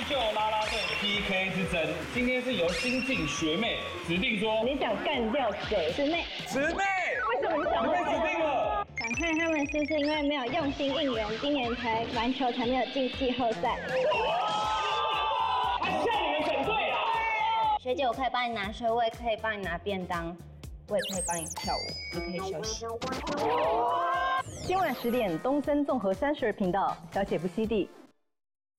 秀啦啦队 PK 之争，今天是由新晋学妹指定说， 你想干掉谁？师妹。 师妹， 为什么你想你被指定了？ 想看他们是不是因为没有用心应援，今年篮球才没有进季后赛。 他向你们整队啊！ 学姐，我可以帮你拿水，我也可以帮你拿便当，我也可以帮你跳舞，也可以休息。 今晚10点，东森综合32频道，小姐不息地。